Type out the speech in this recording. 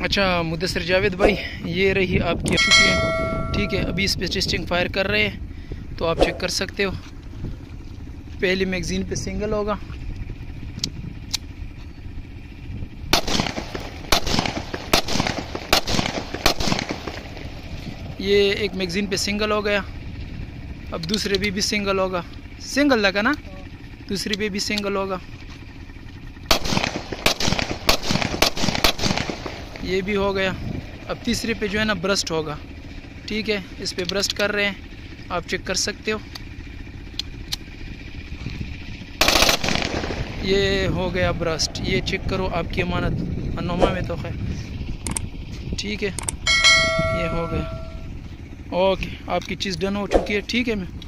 अच्छा मुदस्सिर जावेद भाई, ये रही आपकी चुकी है। ठीक है, अभी इस पे टेस्टिंग फायर कर रहे हैं तो आप चेक कर सकते हो। पहली मैगजीन पे सिंगल होगा, ये एक मैगजीन पे सिंगल हो गया। अब दूसरे भी सिंगल होगा, सिंगल लगा ना, दूसरी पे भी सिंगल होगा, ये भी हो गया। अब तीसरे पे जो है ना ब्रस्ट होगा। ठीक है, इस पे ब्रस्ट कर रहे हैं, आप चेक कर सकते हो। ये हो गया ब्रस्ट, ये चेक करो, आपकी अमानत अनोमा में तो खैर। ठीक है, ये हो गया। ओके, आपकी चीज़ डन हो चुकी है। ठीक है मैं